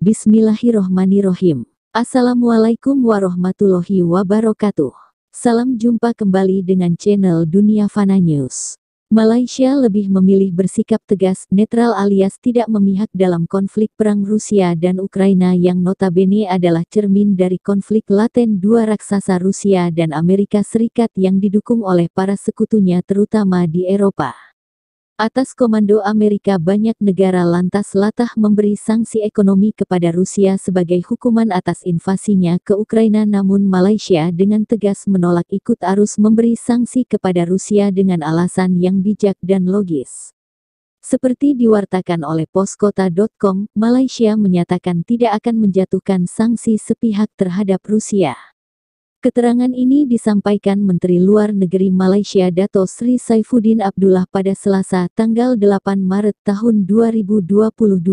Bismillahirrohmanirrohim. Assalamualaikum warahmatullahi wabarakatuh. Salam jumpa kembali dengan channel Dunia Fana News. Malaysia lebih memilih bersikap tegas, netral alias tidak memihak dalam konflik perang Rusia dan Ukraina yang notabene adalah cermin dari konflik laten dua raksasa Rusia dan Amerika Serikat yang didukung oleh para sekutunya terutama di Eropa. Atas komando Amerika banyak negara lantas latah memberi sanksi ekonomi kepada Rusia sebagai hukuman atas invasinya ke Ukraina, namun Malaysia dengan tegas menolak ikut arus memberi sanksi kepada Rusia dengan alasan yang bijak dan logis. Seperti diwartakan oleh poskota.com, Malaysia menyatakan tidak akan menjatuhkan sanksi sepihak terhadap Rusia. Keterangan ini disampaikan Menteri Luar Negeri Malaysia Dato Sri Saifuddin Abdullah pada Selasa, tanggal 8 Maret tahun 2022.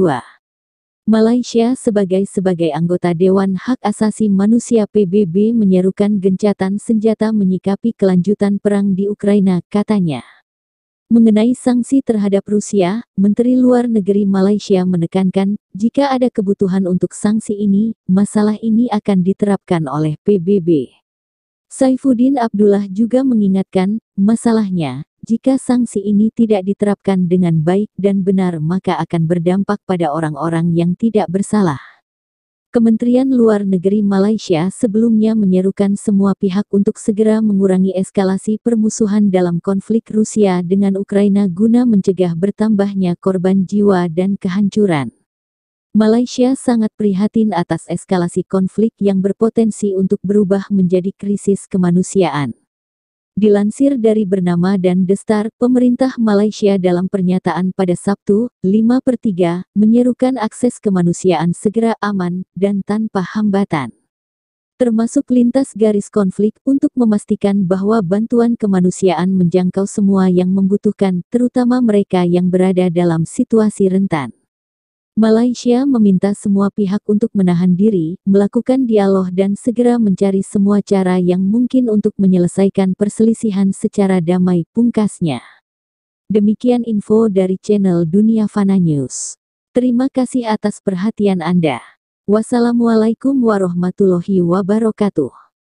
Malaysia sebagai anggota Dewan Hak Asasi Manusia PBB menyerukan gencatan senjata menyikapi kelanjutan perang di Ukraina, katanya. Mengenai sanksi terhadap Rusia, Menteri Luar Negeri Malaysia menekankan, jika ada kebutuhan untuk sanksi ini, masalah ini akan diterapkan oleh PBB. Saifuddin Abdullah juga mengingatkan, masalahnya, jika sanksi ini tidak diterapkan dengan baik dan benar maka akan berdampak pada orang-orang yang tidak bersalah. Kementerian Luar Negeri Malaysia sebelumnya menyerukan semua pihak untuk segera mengurangi eskalasi permusuhan dalam konflik Rusia dengan Ukraina guna mencegah bertambahnya korban jiwa dan kehancuran. Malaysia sangat prihatin atas eskalasi konflik yang berpotensi untuk berubah menjadi krisis kemanusiaan. Dilansir dari Bernama dan Destar, pemerintah Malaysia dalam pernyataan pada Sabtu, 5/3, menyerukan akses kemanusiaan segera aman dan tanpa hambatan. Termasuk lintas garis konflik untuk memastikan bahwa bantuan kemanusiaan menjangkau semua yang membutuhkan, terutama mereka yang berada dalam situasi rentan. Malaysia meminta semua pihak untuk menahan diri, melakukan dialog dan segera mencari semua cara yang mungkin untuk menyelesaikan perselisihan secara damai, pungkasnya. Demikian info dari channel Dunia Fana News. Terima kasih atas perhatian Anda. Wassalamualaikum warahmatullahi wabarakatuh.